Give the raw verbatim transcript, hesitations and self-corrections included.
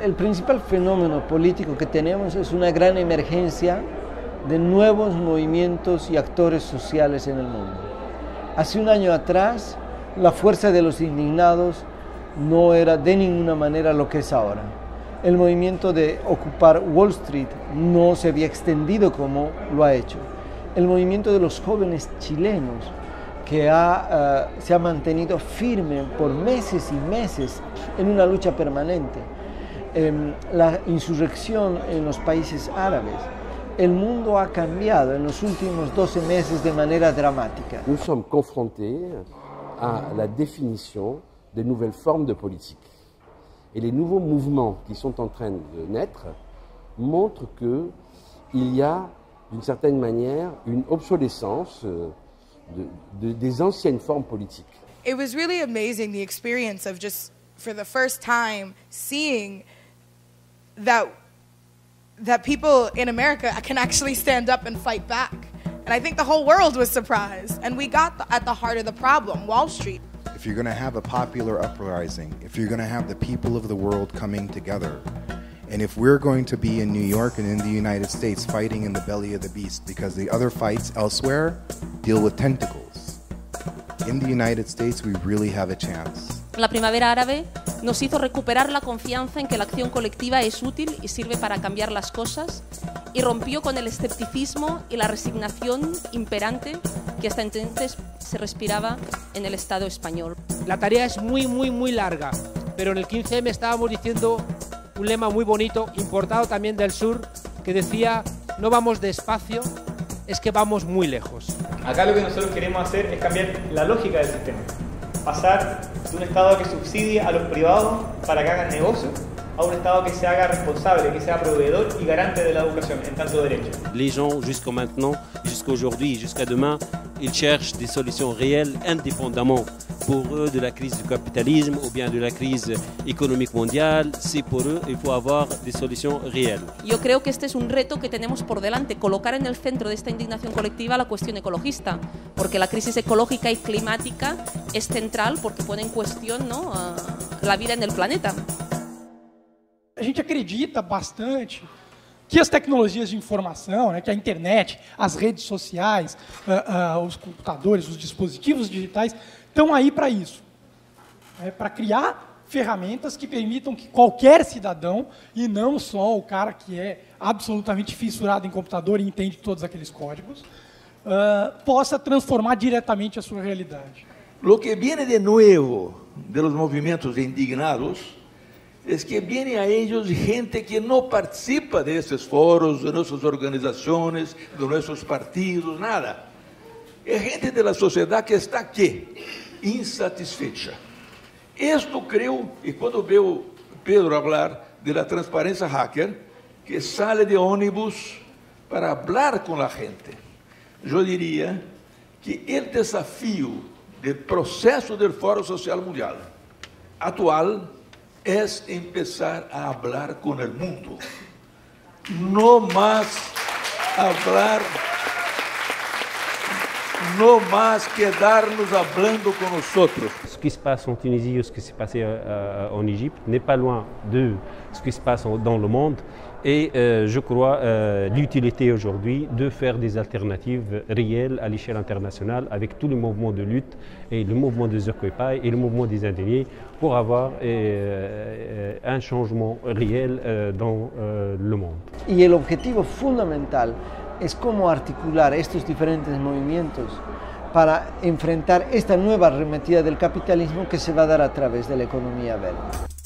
El principal fenómeno político que tenemos es una gran emergencia de nuevos movimientos y actores sociales en el mundo. Hace un año atrás, la fuerza de los indignados no era de ninguna manera lo que es ahora. El movimiento de ocupar Wall Street no se había extendido como lo ha hecho. El movimiento de los jóvenes chilenos, que ha, uh, se ha mantenido firme por meses y meses en una lucha permanente. Eh, la insurrección en los países árabes. El mundo ha cambiado en los últimos doce meses de manera dramática. Nous sommes confrontés à la définition de nouvelles formes de politique. Et les nouveaux mouvements qui sont en train de naître montrent qu'il y a, d'une certaine manière, une obsolescence de, de, des anciennes formes politiques. It was really amazing, the experience of just, for the first time, seeing that that people in America can actually stand up and fight back. And I think the whole world was surprised. And we got the, at the heart of the problem, Wall Street. If you're going to have a popular uprising, if you're going to have the people of the world coming together, and if we're going to be in New York and in the United States fighting in the belly of the beast, because the other fights elsewhere deal with tentacles, in the United States we really have a chance. La primavera árabe nos hizo recuperar la confianza en que la acción colectiva es útil y sirve para cambiar las cosas, y rompió con el escepticismo y la resignación imperante que hasta entonces se respiraba en el Estado español. La tarea es muy, muy, muy larga, pero en el quince eme estábamos diciendo un lema muy bonito, importado también del sur, que decía: no vamos despacio, es que vamos muy lejos. Acá lo que nosotros queremos hacer es cambiar la lógica del sistema. Pasar de un Estado que subsidie a los privados para que hagan negocio a un Estado que se haga responsable, que sea proveedor y garante de la educación en tanto derecho. Les gens, jusqu'à maintenant, jusqu'à aujourd'hui, jusqu'à demain, ils cherchent des solutions réelles, indépendamment pour eux de la crise du capitalisme ou bien de la crise économique mondiale. C'est pour eux, il faut avoir des solutions réelles. Yo creo que este es un reto que tenemos por delante, colocar en el centro de esta indignación colectiva la cuestión ecologista, porque la crisis ecológica y climática es central porque pone en cuestión, ¿no?, uh, la vida en el planeta. A gente acredita bastante que as tecnologias de informação, né, que a internet, as redes sociais, uh, uh, os computadores, os dispositivos digitais, estão aí para isso, né, para criar ferramentas que permitam que qualquer cidadão, e não só o cara que é absolutamente fissurado em computador e entende todos aqueles códigos, uh, possa transformar diretamente a sua realidade. Lo que viene de nuevo de los movimientos indignados es que viene a ellos gente que no participa de esos foros, de nuestras organizaciones, de nuestros partidos, nada. Es gente de la sociedad que está aquí, insatisfecha. Esto creo, y cuando veo Pedro hablar de la transparencia hacker, que sale de ónibus para hablar con la gente, yo diría que el desafío del proceso del Foro Social Mundial actual es empezar a hablar con el mundo, no más hablar, no más quedarnos hablando con nosotros. Ce qui se passe en Tunisie ou ce qui s'est passé euh, en Égypte n'est pas loin de ce qui se passe dans le monde, et euh, je crois euh, l'utilité aujourd'hui de faire des alternatives réelles à l'échelle internationale avec tous les mouvements de lutte et le mouvement des Occupy et le mouvement des indignés pour avoir euh, un changement réel euh, dans euh, le monde. Y el objetivo fundamental es cómo articular estos diferentes movimientos para enfrentar esta nueva arremetida del capitalismo que se va a dar a través de la economía verde.